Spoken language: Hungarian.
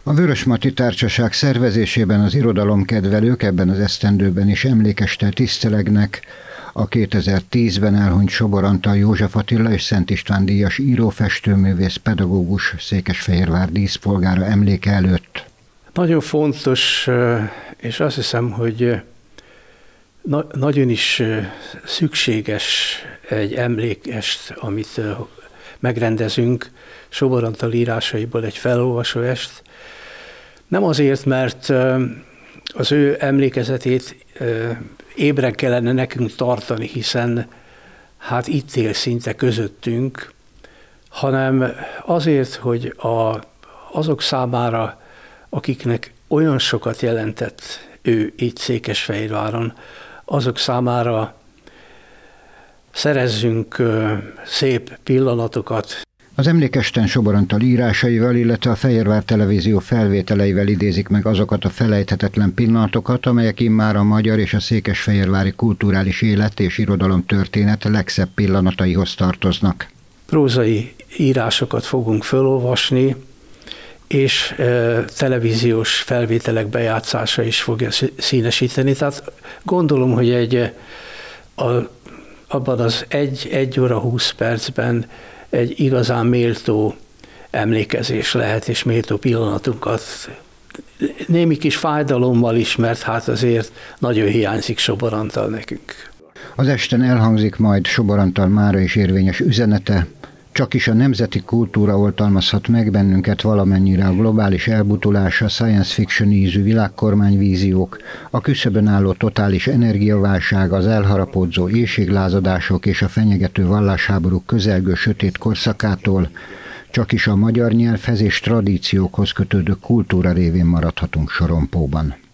A Vörösmarty Társaság szervezésében az irodalomkedvelők ebben az esztendőben is emlékesttel tisztelegnek a 2010-ben elhunyt Sobor Antal József Attila és Szent István díjas író, festőművész, pedagógus, Székesfehérvár díszpolgára emléke előtt. Nagyon fontos, és azt hiszem, hogy nagyon is szükséges egy emlékest, amit megrendezünk, Sobor Antal írásaiból egy felolvasóest. Nem azért, mert az ő emlékezetét ébren kellene nekünk tartani, hiszen hát itt él szinte közöttünk, hanem azért, hogy azok számára, akiknek olyan sokat jelentett ő itt Székesfehérváron, azok számára szerezzünk szép pillanatokat. Az emlékesten Sobor Antal írásaival, illetve a Fehérvár Televízió felvételeivel idézik meg azokat a felejthetetlen pillanatokat, amelyek immár a magyar és a székesfehérvári kulturális élet és irodalom történet legszebb pillanataihoz tartoznak. Prózai írásokat fogunk felolvasni, és televíziós felvételek bejátszása is fogja színesíteni. Tehát gondolom, hogy abban az 1 óra 20 percben egy igazán méltó emlékezés lehet, és méltó pillanatunkat. Némi kis fájdalommal is, mert hát azért nagyon hiányzik Sobor Antal nekünk. Az esten elhangzik majd Sobor Antal mára is érvényes üzenete: csakis a nemzeti kultúra oltalmazhat meg bennünket valamennyire a globális elbutulás, a science fiction ízű világkormányvíziók, a küszöbön álló totális energiaválság, az elharapódzó éhséglázadások és a fenyegető vallásháborúk közelgő sötét korszakától, csakis a magyar nyelvhez és tradíciókhoz kötődő kultúra révén maradhatunk sorompóban.